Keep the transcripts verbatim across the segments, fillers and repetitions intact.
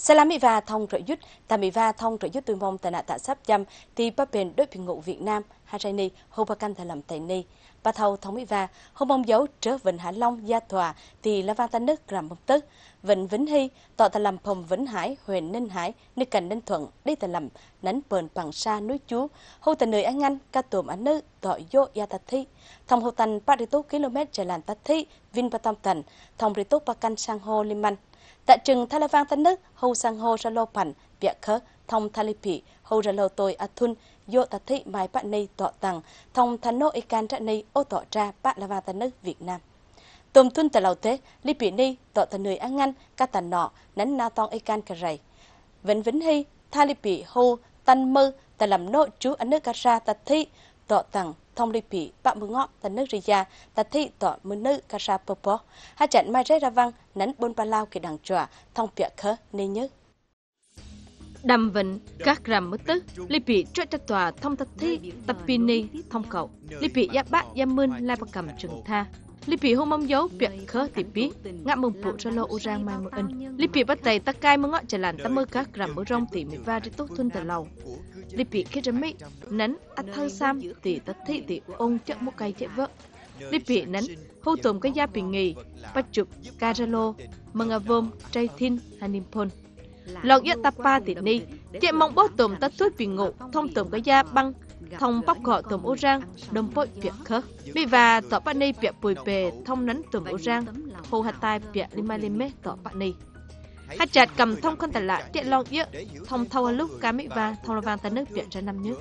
Salami và thông trợ dút, tà mỹ và thông trợ dút tôi mong tà nạ tạ sắp chăm thì bắp bền đối bình ngụ Việt Nam, Hajani, hô bà căn thà làm tại ni. Bà thầu thông mỹ và hô mong dấu trở Vịnh Hạ Long, Gia Thòa thì là vang ta nước làm bông tức. Vịnh Vĩnh Hy, tọ tà làm phòng Vĩnh Hải, huyện Ninh Hải, nước cành Ninh Thuận, đi tà làm nánh bền bằng sa núi chú, hô tà nơi anh anh, ca tùm anh nữ, tọ vô gia tà thi. Thông hồ tành ba rì túc km trở làn tà thi, vinh bà tâm tành, thông rì túc bà căn sang hô liman. Tại trường Tha La Vang Tân Nước, hô sang hô ra lô bản, bịa khớ, thông Tha Li Pị, hô ra lô tôi a thun, dô tà thị mai bạn này tọ tặng, thông Tha Nô Ê Can Trạ này ô tọ ra bạn La Vang Tân Nước Việt Nam. Tùm thun tà lầu tế, Li Pị ni tọ tà người ăn ngăn, ca tà nọ, nánh na tông Ê Can cà rầy. Vĩnh Vĩnh Hy, Tha Li Pị hô, tân mơ, tà làm nô chú ăn nước ca ra tà thị, tọ tặng, thông Li Pị, bạn mưa ngọ, tà nước Rìa, tà thị tọ mưa nữ ca ra pô pô. Hai trận mai rê ra văng, nánh bôn ba lao kỳ đằng tròa, thông bịa khớ nê nhớ. Đầm vịnh, các rằm mất tức, Li Pị trọi tra tòa thông tật thi, tập pini, thông cậu. Li Pị giáp bác giam mươn lai bà cầm trừng tha. Li Pị hô mong dấu bịa khớ tỉ bí, ngạ mừng phụ cho lô u rang mai mơ ân. Li Pị bắt tay ta cai mơ ngọ trở làn ta mơ các rằm mơ rong tỉ mị va đi tốt thuân tờ lầu. Li Pị kết râm mị, nắn át thơ sam tỉ tật thị tỉ ông chợ một cây chạy vợ. Li Pị nắn hô tùm cái gia bình nghỉ, bắt chụp ca ra lô, mơ ngà vôm, trai thiên, hà niêm phôn. Lọc yết ta pa tỉ ni, chạy mong bó tùm ta thuốc bình ngộ, thông tùm cái gia băng, thông bóc gọ tùm ô rang, đâm bội bịa khớ. Bị và tỏ bạn ni bịa bùi bề, thông nắn tùm ô rang, hô hạt tai bịa lima lima mê tỏ bạn ni. Hát chặt cầm thông con tà lạ tiện lọc yết, thông thâu lúc cá mỹ và thông là vang ta nước bịa ra năm nước.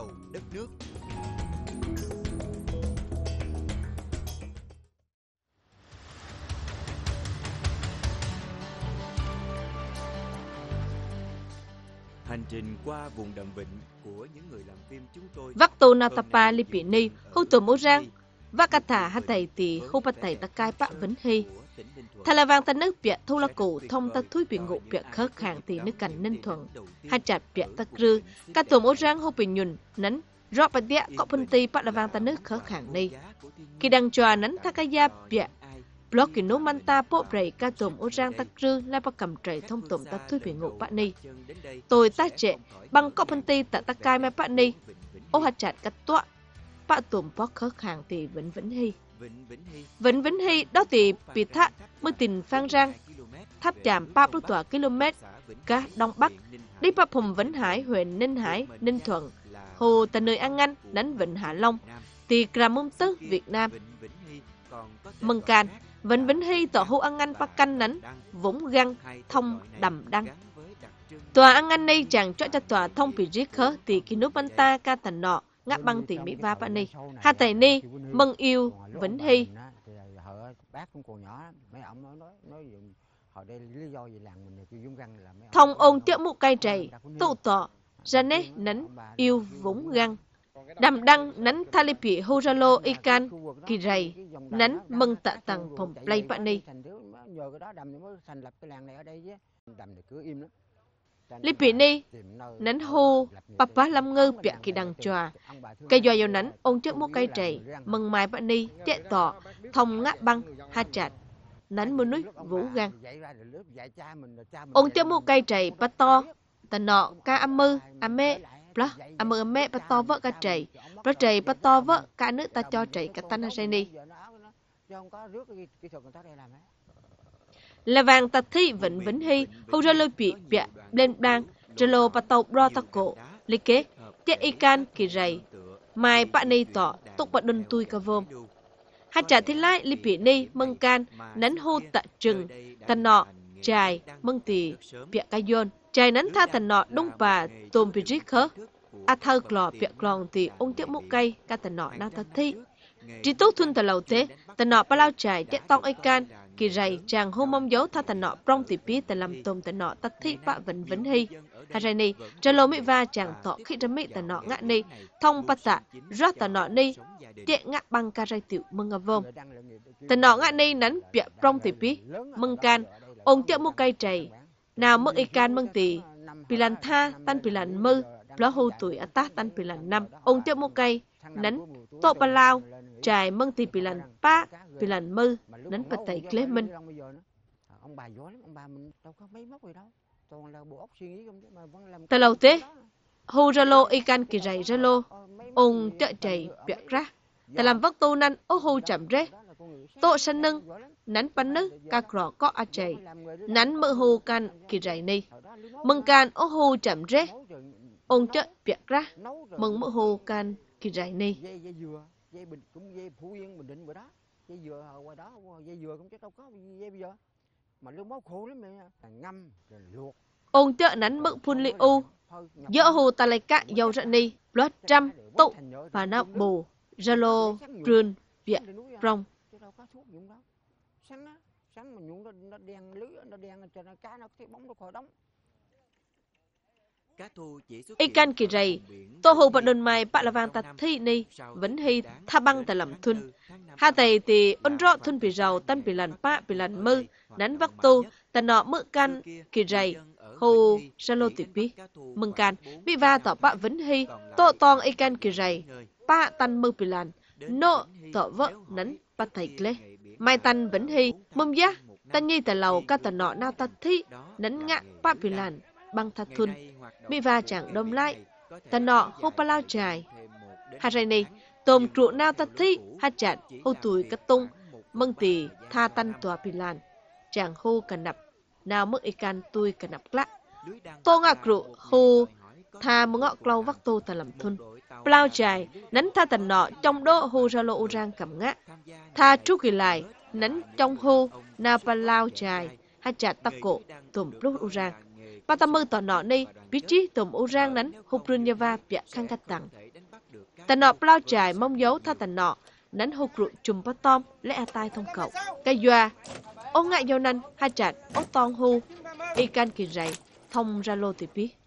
Hành trình qua vùng đầm vịnh của những người làm phim chúng tôi. Vắc tô na tapa Li Pị ni, hô tùm ô rang, vắc cà thả hát thầy tì hô bắt thầy ta cai bạ Vĩnh Hy. Thà là vang ta nước bịa thu là cổ thông ta thui bị ngộ bịa khớ kháng tì nước cành Ninh Thuận. Hai chặt bịa ta rư, ca tùm ô rang hô bình nhuần, nắn, rõ bạch địa có phân tì bạ là vang ta nước khớ kháng ni. Khi đăng tròa nắn thà ca gia bịa, blog kỳ nô man ta bộ brầy ca tùm ô rang ta rư lai bà cầm trầy thông tùm ta thui bị ngộ bạ ni. Tôi ta trệ, bằng có phân tì ta ta cai mai bạ ni. Ô hạt chặt cắt tọa, bạ tùm bó khớ kháng tì Vĩnh Vĩnh Hy. Vĩnh Vĩnh Hy đó thì bị thắt mới tình phan rang tháp chạm ba mươi tòa km cả đông bắc đi qua vùng Vĩnh Hải huyện Ninh Hải Ninh Thuận hồ tại nơi ăn ngăn đánh Vịnh Hạ Long thì Cà Mông Tức Việt Nam mừng can Vĩnh Vĩnh Hy tỏ hô ăn ngăn bắc canh nắn vũng găng thông đầm đăng tòa ăn ngăn này chẳng cho cho tòa thông bị giết khớ thì khi nước banh ta ca thành nọ ngáp băng tiền mỹ va bạn ni hai tài ni mừng yêu Vĩnh Hy thông ông tiệm mụ cây trầy tụ tọ ra nế nắn yêu vũng găng đầm đăng nắn Tha Li Pị hô ra lô y can kỳ rầy nắn mừng tạ tầng phòng play bạn ni Li Pị ni nắn hô papa lâm ngư bịa kỳ đằng tròa cây doa vô nắn ông trước một cây trầy mừng mai bạn ni tiện tỏ thông ngã băng ha chặt nắn mưa núi vũ găng ông trước một cây trầy ba to tà nọ ca âm mư âm mê bla âm mư âm mê ba to vợ ca trầy bla trầy ba to vợ ca nước ta cho trầy cả tan ha ni là vàng tật thi Vĩnh Vĩnh Hy hô ra lôi bị bịa lên bang rồi lô bà tàu bro ta cổ lý kế tiết y can kỳ rầy mai bạn ni tỏ tục bật đồn tui ca vôm hai trả thi lại Li Pị ni mừng can nắn hô tạ trừng tần nọ trài mừng tì bịa ca dôn trài nắn tha tần nọ đông bà tôm bị rít khớ a thơ clò bịa clòn tì ông tiết mũ cây ca tần nọ na tật thi trí tốt thuân tờ lầu tế tần nọ ba lao trài tiết tông y can kỳ rầy chàng hô mong dấu tha tần nọ prong tì bí tần làm tôm tần nọ tật thi bạ Vĩnh Vĩnh Hy hai rầy ni tra lô mỹ va chàng tỏ khi ra mỹ tần nọ ngã ni thông bát tạ rót tần nọ ni tiện ngã băng ca rây tiểu mừng ngà vôm tần nọ ngã ni nắn bịa prong tì bí mừng can ông tiệm một cây trầy nào mực y can mừng tì pì làn tha tan pì làn mư ló hô tuổi ata tan pì làn năm ông tiệm một cây nắn tô ba lao trài mừng tì pì làn pa pì làn mư nắn bật tẩy klế minh Tại lâu thế, hù ra lô y can kỳ rầy ra lô, ông chợ chảy bẹt ra. Tại làm vắc tu năn ô hù chậm rê. Tô sân nâng, nắn bắn nức, ca krọ có a chảy. Nắn mơ hù can kỳ rầy ni. Mừng can ô hù chậm rê. Ông chợ bẹt ra, mừng mơ hù can kỳ rầy ni. Ông chợ nắn mực phun li u. Dỡ hồ ta lấy cả dầu rạ ni, loát trăm, tụ, và nó bù, ra lô, rươn, viện, rong. Ý can kỳ rầy, tô hồ bật đơn mai bạ là vàng tạt thi ni, vẫn hi tha băng ta làm thun. Hà tầy thì ôn rõ thun bì rào tân bì làn bạ bì làn mơ, nắn vắc tu, ta nọ mự can kỳ rầy. Hồ ra lô tỉ bí, mừng can, bị va tỏ bạ vấn hi, tô tong y can kỳ rầy, bạ tan mơ bì làn, nộ tỏ vợ nắn bắt thầy lê. Mai tan vấn hi, mâm giá, tan nhi tà lầu ca tà nọ nào tà thi, nắn ngạ bạ bì làn, băng thà thun, bị va chẳng đom lại, tà nọ hô pa lao trài. Hà rầy này, tôm trụ nào tà thi, hà chạn, hô tùi cắt tung, mừng tì tha tan tòa bì làn, chẳng hô cả nập. Nào mức y can tôi cả nắp lạ. Tô ngạc rượu hù tha mơ ngọ clau vắc tô ta làm thun. Plau chài nắn tha tần nọ trong đô hù ra lô u rang cầm ngã. Tha trú kỳ lại nắn trong hù na pa lao chài ha chạt tắc cổ tùm lúc u rang. Ba ta mơ tỏ nọ ni bí trí tùm u rang nắn hù prun nha va bịa khăn cắt tặng. Tần nọ plau chài mong dấu tha tần nọ nắn hù rượu chùm bát tom lẽ a tai thông cậu. Cây doa ô ngại dâu năn ha chặt ô tong hu y can kỳ rầy thông ra lô tỉ bí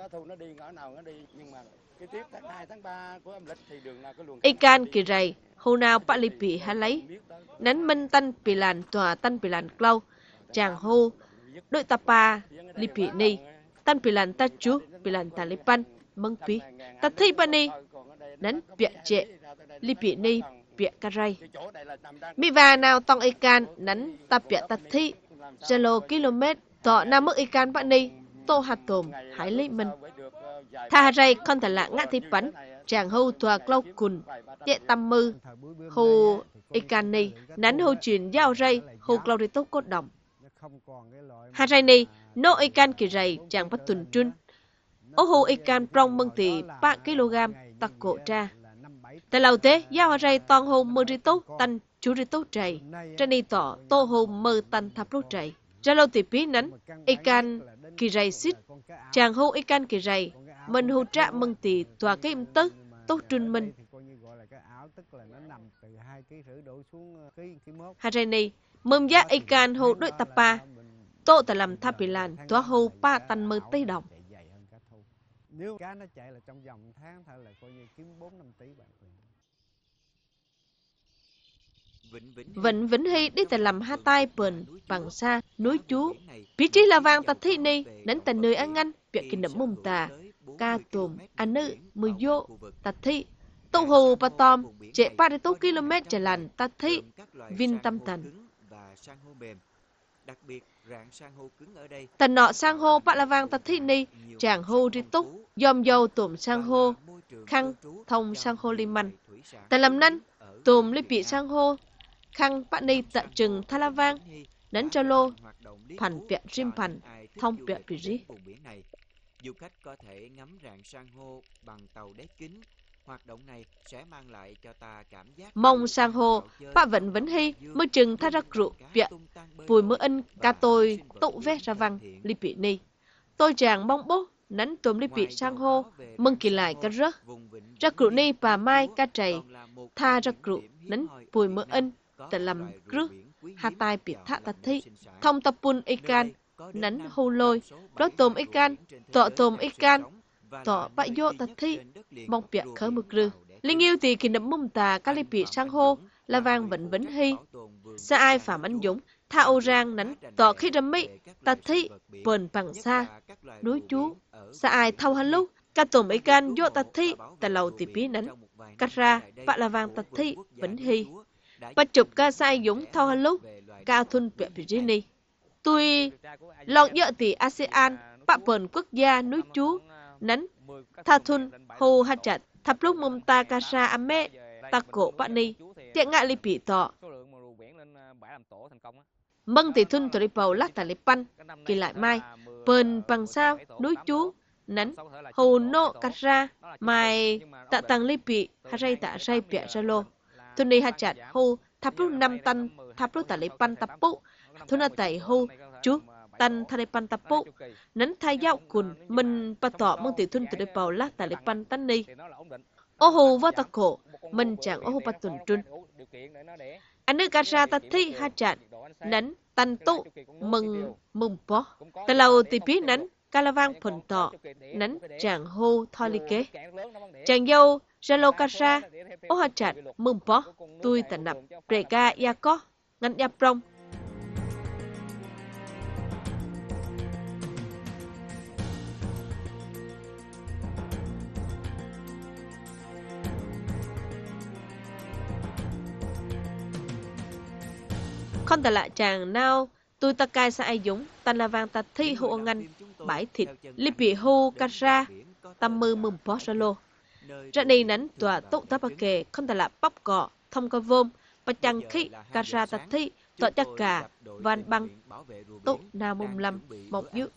y can kỳ rầy hu nào bạ li pì ha lấy nắn minh tân pì làn tòa tân pì làn clau chàng hu đội tapa li pì ni tân pì làn ta chú pì làn ta li pan mâng pí ta thi pa ni nắn bịa trệ li pì ni bịa ca rây. Mỹ và nào tông y can nắn ta bịa ta thi. Giờ lô km tọ nam mức y can bạn ni. Tô hạt tồm hãy lấy mình. Tha hà rây con thật lạ ngã thi bắn. Chàng hô tòa clau cùn. Đệ tâm mư. Hô y can ni. Nắn hô chuyển giao rây. Hô clau đi tốt cốt đồng. Hà rây ni. Nô y can kỳ rây. Chàng bắt tuần trun. Ô hô y can prong mâng tì ba ki lô gam tắc cổ tra. Tại lâu thế, giao hòa rây toàn hồ mơ ri tốt tanh chú ri tốt trầy. Trên đi tỏ tô hồ mơ tanh tháp rốt trầy. Ra lâu tỉ bí nắn, y can kỳ rây xít. Chàng hô y can kỳ rây, mình hô trạ mừng tỉ tòa cái im tức, tốt trùn mình. Hà rây này, mâm giá y can hô đội tập ba. Tô ta làm tháp bì làn, tòa hô ba tanh mơ tây đồng. Nếu cá nó chạy là trong vòng tháng thôi là coi như kiếm bốn năm tỷ bạc. Vĩnh Vĩnh Hy đi tại làm hai tay bền bằng xa núi chú. Bí trí là vàng ta thi ni đến tại nơi ăn ngăn việc kinh đậm mông tà ca tùm anh nữ mười vô ta thi tụ hồ và tòm chạy ba mươi bốn ki lô mét trở làn ta thi vin tâm tần. Tần nọ sang hô bạ là vàng ta thi ni chàng hô ri túc dòm dâu tùm sang hô khăn thông sang hô li măn. Tại làm năn tùm li bị sang hô khăn bạ ni tạ trừng tha la vang nắn cho lô phản bịa rim phản thông bịa bì rí. Du khách có thể ngắm rạn san hô bằng tàu đáy kính. Hoạt động này sẽ mang lại cho ta cảm giác mong sang hô bạ vẫn vẫn hy mơ chừng tha ra rượu bịa vùi mơ ân ca tôi tụ vét ra văng li bị ni. Tôi chàng mong bố nắn tùm li bị sang hô mừng kỳ lại ca rớt ra rượu ni bà mai ca trầy tha ra rượu nắn vùi mơ ân tại làm rước hà tai bị thạ ta thi thông tập pun y can nắn hô lôi đó tôm y can tọ tôm y can tọ bạ vô ta thi mong bịa khớ mực rư linh yêu thì kỳ nấm mông tà ca li bị sang hô là vàng vẫn vẫn hy sa ai phạm anh dũng tha ô rang nắn tọ khi râm mỹ ta thi bờn bằng xa núi chú sa ai thâu hắn lúc ca tôm y can vô ta thi ta lầu tì bí nắn cắt ra bạ là vàng ta thi vẫn hy ba chục ca sa ai dũng thâu hắn lúc ca thun bịa bì ri ni Tuy lọt dợ thì a sê an, bạ bờn quốc gia núi chú, nắn, tha thun, hô ha chặt, thập lúc mông ta ca sa ám mê, ta cổ bạ ni, tiện ngại li bị tọ. Mâng thì thun tổ đi bầu lắc tà li pan, kỳ lại mai, bờn bằng sao, núi chú, nắn, hô nô ca sa, mai tạ tăng li bị, ha ray tạ ray bịa ra lô. Thun ni ha chặt, hô, thập lúc năm tân, thập lúc tà li pan tập bụng, thun na tẩy hô, chú, tan thà pan tập bộ nấn thay dạo cùn mình bắt tỏ mong tỷ thun từ đây bảo lát tại pan tan ni ô hồ vào ta cổ mình chẳng ô hồ bắt tuần trun anh nước gara ta thi ha chặn nấn tan tụ mừng mừng bó từ lâu thì biết nấn calavang phần tọ nấn chẳng hô thoi li kế chẳng dâu zalo gara ô ha chặn mừng bó tôi tận nạp prega ya có ngăn ya prong con ta lại chàng nào tôi ta cai sa ai dũng tan là vàng ta thi hộ ngăn bãi thịt li bị hô ca ra tam mư mừng bó sa lô ra đây nắn tòa tụ ta bà kề con ta lại bắp cọ thông ca vôm bà chàng khí ca ra ta thi tọa chắc cả van băng tụ na mông lâm một dữ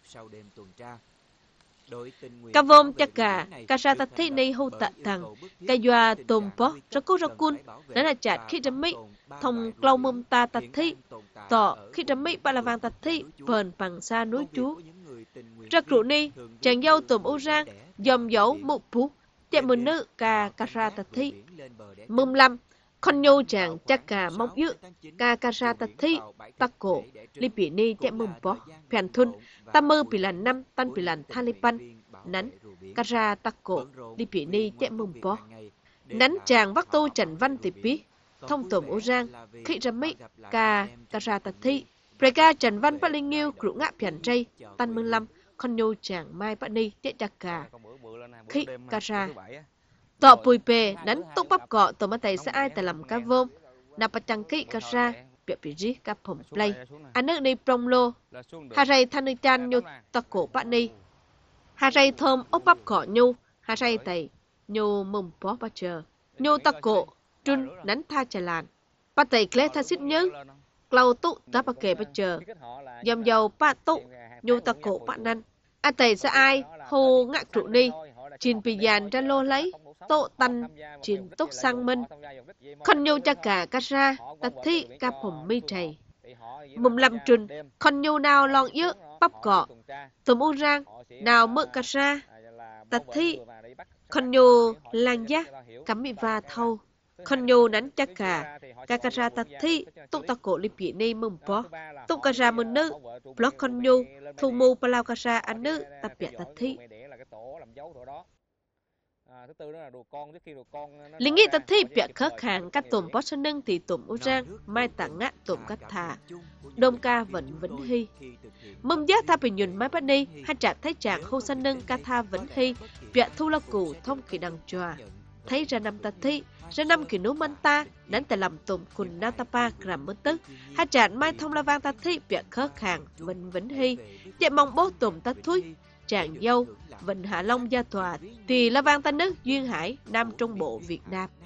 ca vôm chắc cả ca ra ta thi này hô tạ thằng ca doa tôm bó ra cô ra cun đó là chặt khi chấm mỹ thông clau mông ta ta thi tọ khi chấm mỹ ba là vàng ta thi vờn bằng xa núi chú ra crụ ni chàng dâu tôm ô rang dòm dấu một phú tiệm một nữ ca ca ra ta thi mông lâm con nhô chàng chắc cả mong dữ ca ca ra ta thi ta cổ li bị ni tiệm mông bó phèn thun ta mơ bị lần năm tan bị lần tha li pan nắn ca ra ta cổ li bị ni tiệm mông bó nắn chàng vác tô trần văn tỉ pí thông tổm ô rang khi ra mỹ ca ca ra ta thi prega trần văn bát linh nghiêu crụ ngã phèn tray tan mương lâm con nhô chàng mai bát ni tiệm đặc cả khi ca ra tọ bùi pê nắn túc bắp cọ tổ mà tay sẽ ai tại làm cá vôm nạp chăng kỹ ca ra bịa bịa rí cá phồng play anh nước ni prong lô hà ray than nước chan nhô ta cổ bát ni hà ray thơm ốc bắp cọ nhô hà ray tay nhô mông bó ba chờ nhô ta cổ trun nắn tha chà làn ba tay klé tha xít nhớ clau tụ ta ba kề ba chờ dầm dầu ba tụ nhô ta cổ ba năn anh tay sẽ ai hô ngạ trụ ni chín bị dàn ra lô lấy tộ tăn chín túc sang minh con nhô cha cả ca ra ta thi ca phồng mi chày mùng lâm trùn con nhô nào lon dữ bắp cọ tùm u rang nào mỡ ca ra ta thi con nhô lang giác cắm mi va thâu con nhô nắn cha cả ca ca ra ta thi túc ta cổ li bị ni mừng bó túc ca ra một nữ block con nhô thu mu palau ca ra anh nữ ta bịa ta thi lính nghĩ ta thi bịa khớp hàng các tùm bó sân nâng thì tùm ô rang mai tặng ngã tùm cắt thà đông ca vẫn vẫn hy mâm giác tha bình nhuận mai bắt đi hai chạc thấy chàng hô sân nâng ca tha vẫn hy bịa thu la củ thông kỳ đằng tròa thấy ra năm ta thi ra năm kỳ nấu mân ta đánh tại làm tùm cùng na ta pa làm mất tức hai chạc mai thông la vang ta thi bịa khớp hàng vẫn vẫn hy chạy mong bố tùm ta thui chàng dâu Vịnh Hạ Long Gia Tòa thì là vang ta nước duyên hải Nam Trung Bộ Việt Nam.